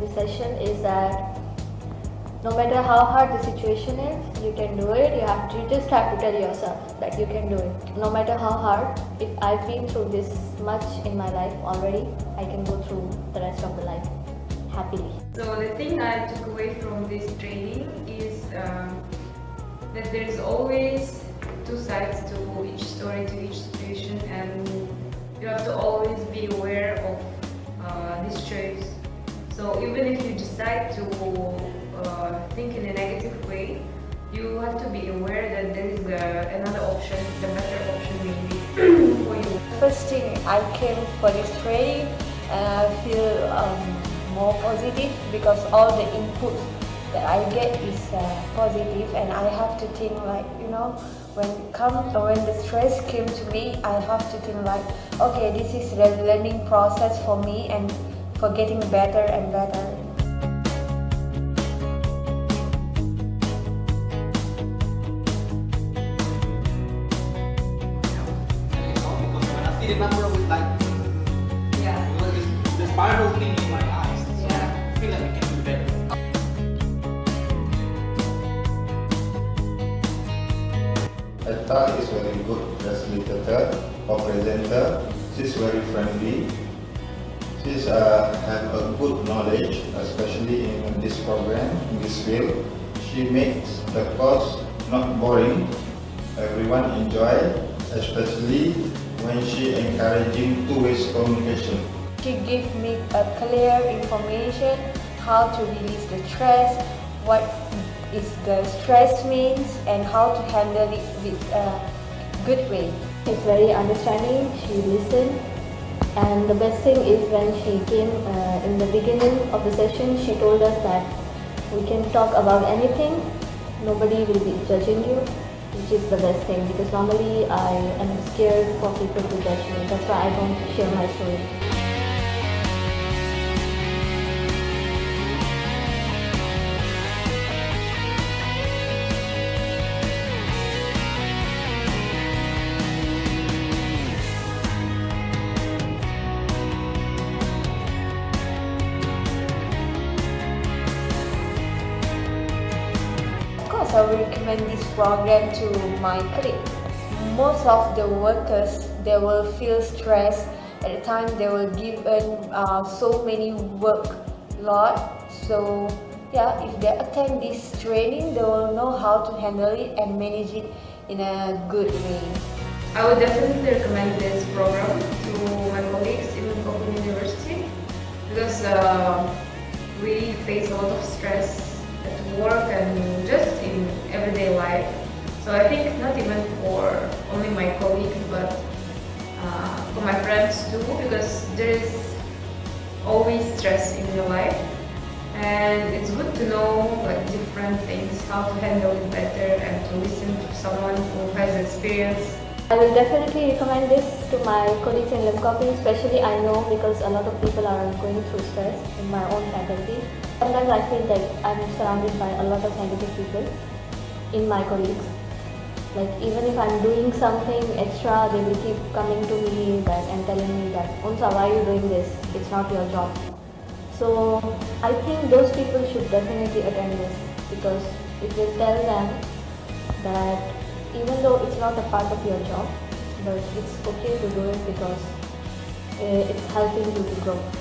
this session is that no matter how hard the situation is, you can do it. You just have to tell yourself that you can do it. No matter how hard, if I've been through this much in my life already, I can go through the rest of the life happily. So the thing I took away from this training is that there is always two sides to each story, to each situation, and you have to always be aware of this choice. So even if you decide to think in a negative way, you have to be aware that there is another option, the better option maybe for you. First thing, I came for this training and I feel more positive because all the inputs that I get is positive, and I have to think like, when the stress came to me, I have to think like, okay, this is the learning process for me and for getting better and better. The number with like the spiral thing in my eyes. So I feel like I can do better. Etta is very good facilitator or presenter. She's very friendly. She's have a good knowledge, especially in this program, in this field. She makes the course not boring. Everyone enjoy, especially when she encouraging two-way communication. She gave me a clear information how to release the stress, what is the stress means, and how to handle it with a good way. She's very understanding, she listened, and the best thing is when she came in the beginning of the session, she told us that we can talk about anything, nobody will be judging you, which is the best thing, because normally I am scared for people to judge me. That's why I don't share my story. I will recommend this program to my colleague. Most of the workers, they will feel stressed at the time they will given so many work lot. So yeah, if they attend this training, they will know how to handle it and manage it in a good way. I would definitely recommend this program to my colleagues in Koppin University because we face a lot of stress at work and just in everyday life. So I think not even for only my colleagues, but for my friends too, because there is always stress in your life, and it's good to know like different things, how to handle it better, and to listen to someone who has experience. I will definitely recommend this to my colleagues in Lemkoppin, especially I know because a lot of people are going through stress in my own faculty. Sometimes I feel like I'm surrounded by a lot of negative people in my colleagues. Like even if I'm doing something extra, they will keep coming to me and telling me that, Unsa, why are you doing this? It's not your job. So I think those people should definitely attend this because it will tell them that even though it's not a part of your job, but it's okay to do it because it's helping you to grow.